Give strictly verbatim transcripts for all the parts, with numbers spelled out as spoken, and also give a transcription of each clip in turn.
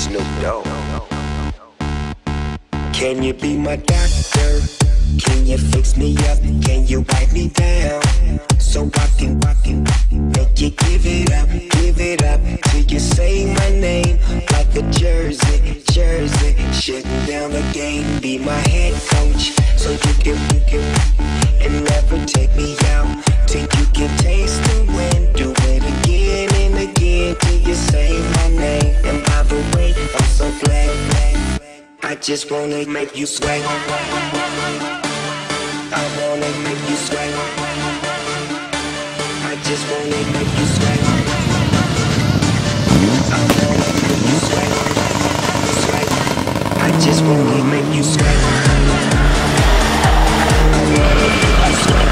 Snoop Dogg. Can you be my doctor? Can you fix me up? Can you wipe me down? So I can, I can make you give it up, give it up till you say my name like a jersey, jersey. Shutting down the game, be my head coach, so you can, you can, and never take me out till you can taste the wind. Do it again and again till you say my name. And by the way, I'm so glad, I just wanna make you sweat. I wanna make you sweat. I just wanna make you sweat. I wanna make you sweat. Sweat. I just wanna make you sweat. I wanna make you sweat.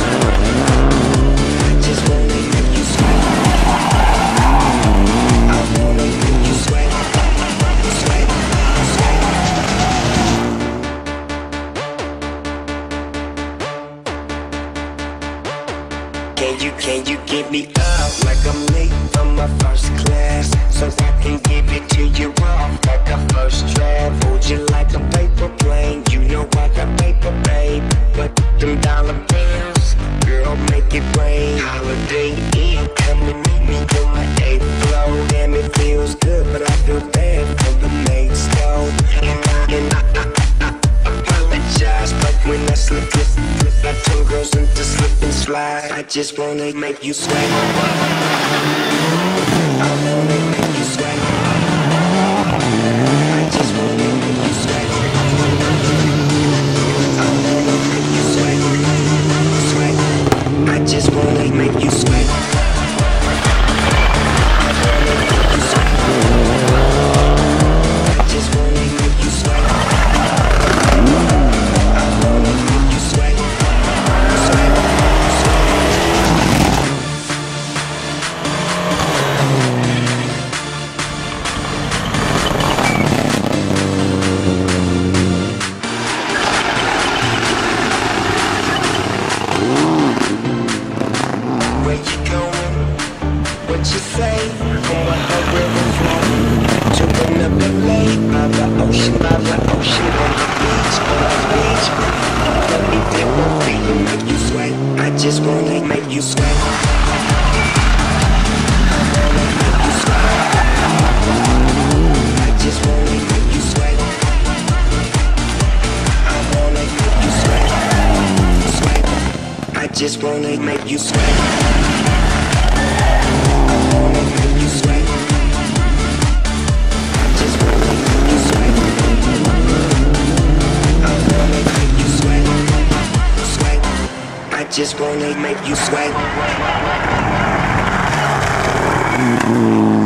I just wanna make you sweat. I wanna make you sweat. Sweat. Sweat. Can you, can you give me up like I'm late from my first class, so I can give it to you off like a first draft? Hold you like a paper plane, you know I got paper, babe. But them dollar bills, girl, make it rain. Holiday Inn, come and meet me on my eighth floor. Damn, it feels good, but I feel bad for the mates, though. And I, and I, I, I, I apologize, but when I slip, slip, slip, I turn girls into slip and slide. I just wanna make you sweat. I wanna make you sweat. I just wanna make you sweat. I wanna make you sweat. Sweat. I just wanna make you sweat. I wanna make you sweat. I just wanna make you sweat. I wanna make you sweat. Sweat. Where you going? What you say? From a river flow to another lake, by the ocean, by the ocean, on the beach, on the beach. Let me dip my feet and make you sweat. I just wanna make you sweat. I wanna make you sweat. I just wanna make you sweat. I wanna make you sweat. Sweat. I just wanna make you sweat. I wanna make you sweat. I just wanna make you sweat. I wanna make you sweat. Sweat. I just wanna make you sweat.